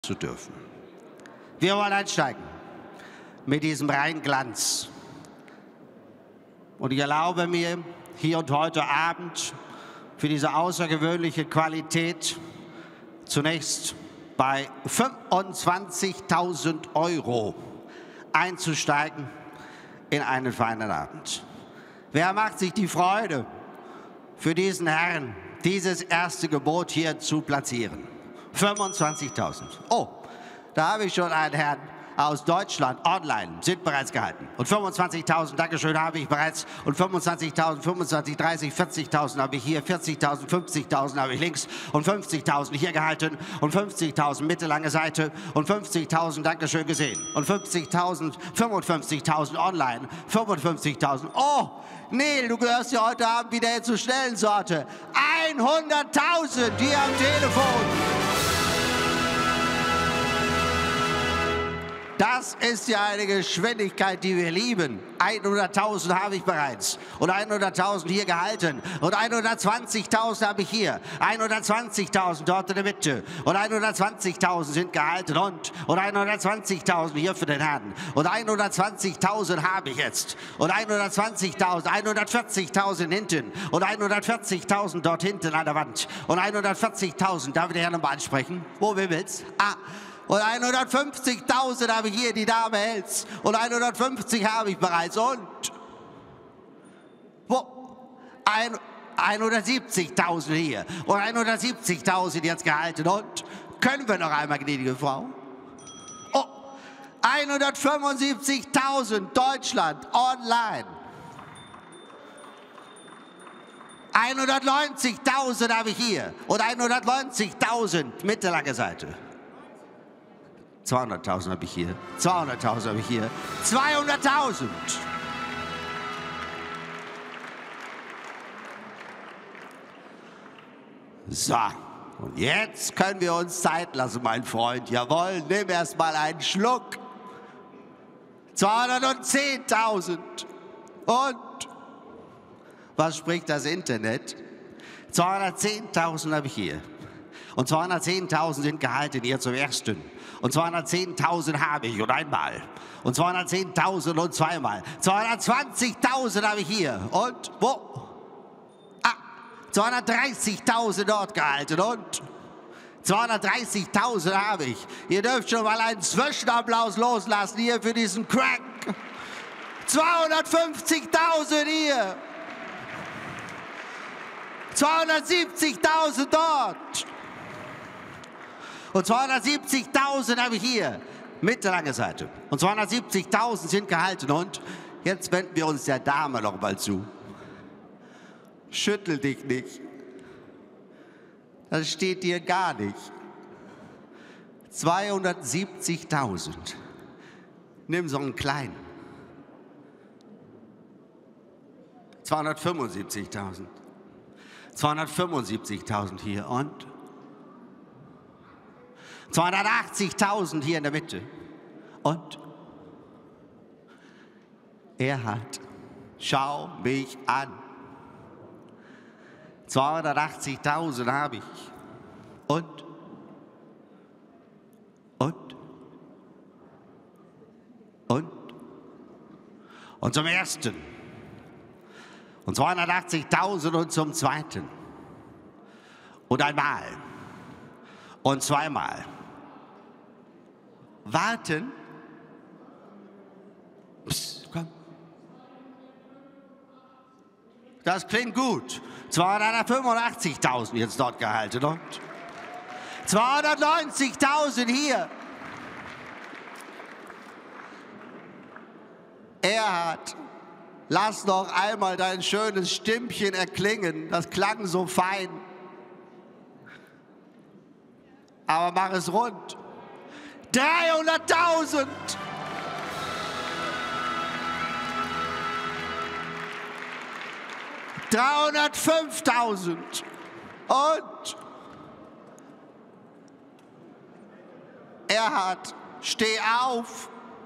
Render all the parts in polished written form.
zu dürfen. Wir wollen einsteigen mit diesem reinen Glanz. Und ich erlaube mir hier und heute Abend für diese außergewöhnliche Qualität zunächst bei 25.000 € einzusteigen in einen feinen Abend. Wer macht sich die Freude, für diesen Herrn dieses erste Gebot hier zu platzieren? 25.000. Oh, da habe ich schon einen Herrn aus Deutschland online, sind bereits gehalten. Und 25.000, Dankeschön, habe ich bereits. Und 25.000, 25, 30, 40.000 habe ich hier, 40.000, 50.000 habe ich links. Und 50.000 hier gehalten. Und 50.000 mittellange Seite. Und 50.000, Dankeschön, gesehen. Und 50.000, 55.000 online. 55.000. Oh, Neil, du gehörst ja heute Abend wieder zur schnellen Sorte. 100.000 hier am Telefon. Das ist ja eine Geschwindigkeit, die wir lieben. 100.000 habe ich bereits. Und 100.000 hier gehalten. Und 120.000 habe ich hier. 120.000 dort in der Mitte. Und 120.000 sind gehalten. Und 120.000 hier für den Herrn. Und 120.000 habe ich jetzt. Und 120.000, 140.000 hinten. Und 140.000 dort hinten an der Wand. Und 140.000, darf ich den Herrn nochmal ansprechen? Wo wimmelt's? Ah. Und 150.000 habe ich hier, die Dame hält's. Und 150 habe ich bereits. Und wo? 170.000 hier. Und 170.000 jetzt gehalten. Und können wir noch einmal, gnädige Frau? Oh, 175.000 Deutschland online. 190.000 habe ich hier. Und 190.000 mittellange Seite. 200.000 habe ich hier, 200.000 habe ich hier, 200.000. So, und jetzt können wir uns Zeit lassen, mein Freund. Jawohl, nimm erst mal einen Schluck. 210.000. Und was spricht das Internet? 210.000 habe ich hier. Und 210.000 sind gehalten hier zum ersten. Und 210.000 habe ich und einmal. Und 210.000 und zweimal. 220.000 habe ich hier. Und wo? Ah, 230.000 dort gehalten. Und 230.000 habe ich. Ihr dürft schon mal einen Zwischenapplaus loslassen hier für diesen Crack. 250.000 hier. 270.000 dort. Und 270.000 habe ich hier, mittellange Seite. Und 270.000 sind gehalten. Und jetzt wenden wir uns der Dame noch mal zu. Schüttel dich nicht. Das steht dir gar nicht. 270.000. Nimm so einen kleinen. 275.000. 275.000 hier. Und 280.000 hier in der Mitte. Und er hat, schau mich an, 280.000 habe ich. Und zum ersten. Und 280.000 und zum zweiten. Und einmal. Und zweimal. Warten. Psst, komm. Das klingt gut. 285.000 jetzt dort gehalten und 290.000 hier. Erhard, lass noch einmal dein schönes Stimmchen erklingen. Das klang so fein. Aber mach es rund. 300.000! 305.000! Und Erhard, steh auf!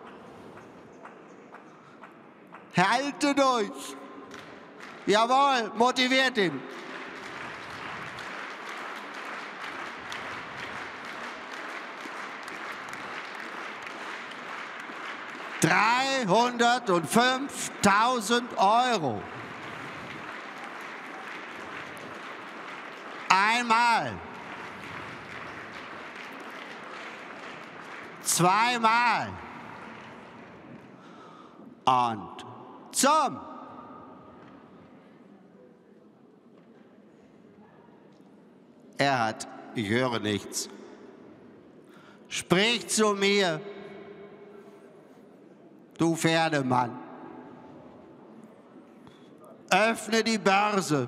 Halte durch! Jawohl, motiviert ihn! 305.000 Euro. Einmal. Zweimal. Und zum. Erhard, ich höre nichts. Sprich zu mir, du Pferdemann. Öffne die Börse.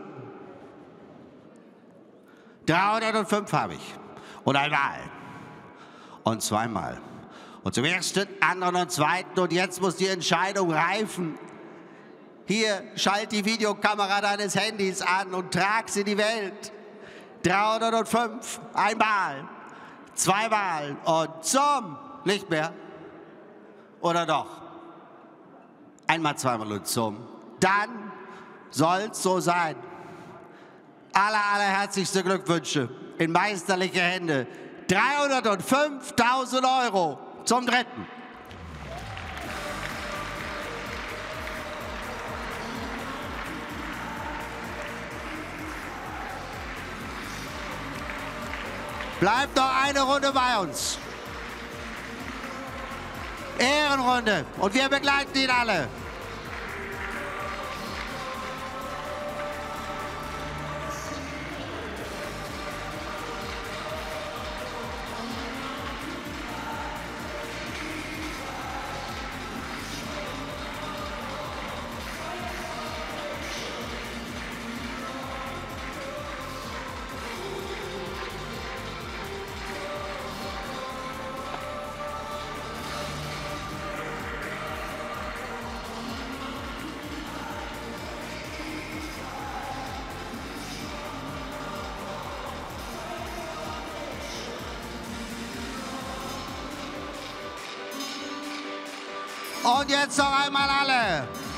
305 habe ich. Und einmal. Und zweimal. Und zum ersten, anderen und zweiten. Und jetzt muss die Entscheidung reifen. Hier, schalt die Videokamera deines Handys an und trag sie in die Welt. 305. Einmal. Zweimal. Und zum. Nicht mehr. Oder doch? Einmal, zweimal und zum. Dann soll's so sein. Allerherzlichste Glückwünsche in meisterliche Hände. 305.000 Euro zum dritten. Bleibt noch eine Runde bei uns. Ehrenrunde. Und wir begleiten ihn alle. Und jetzt noch einmal alle.